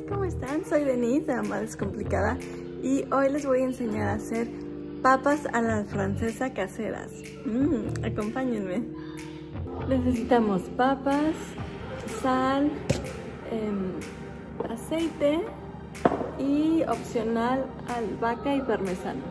¿cómo están? Soy Denise de Mamá Descomplicada y hoy les voy a enseñar a hacer papas a la francesa caseras. Acompáñenme. Necesitamos papas, sal, aceite y opcional albahaca y parmesano.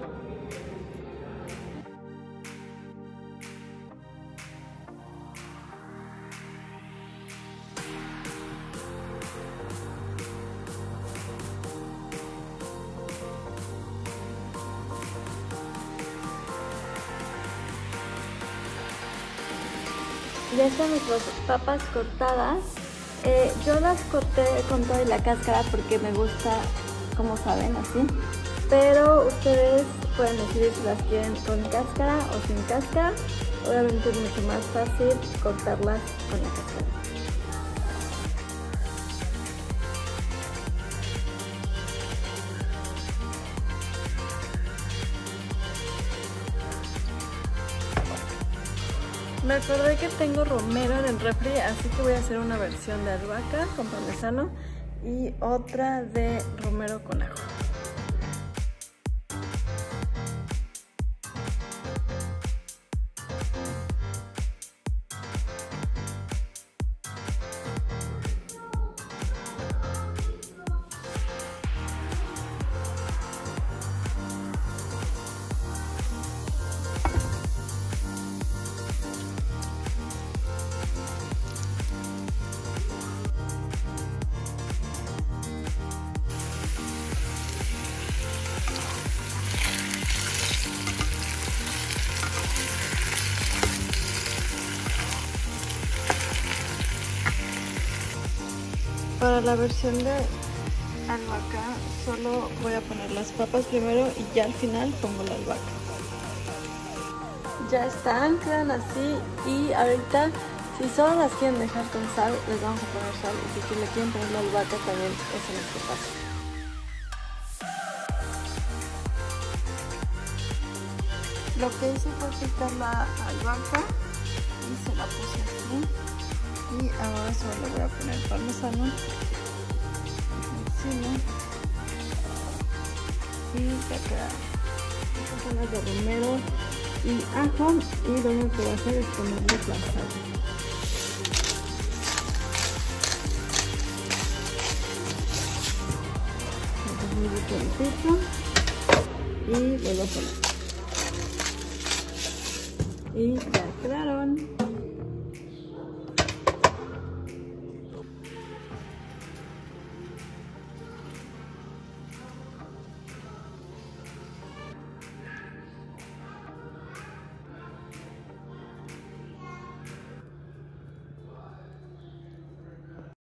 Ya están nuestras papas cortadas. Yo las corté con toda la cáscara porque me gusta, como saben, así. Pero ustedes pueden decidir si las quieren con cáscara o sin cáscara. Obviamente es mucho más fácil cortarlas con la cáscara. Me acordé que tengo romero en el refri, así que voy a hacer una versión de albahaca con parmesano y otra de romero con ajo. Para la versión de albahaca solo voy a poner las papas primero y ya al final pongo la albahaca. Ya están, quedan así y ahorita si solo las quieren dejar con sal les vamos a poner sal y si le quieren poner la albahaca también es en este paso. Lo que hice fue quitar la albahaca y se la puse así. Y ahora solo le voy a poner parmesano encima y ya queda. Estas son las de romero y ajo y lo único que voy a hacer es ponerle la sal. Muy tantito y vuelvo a poner. Y ya quedaron.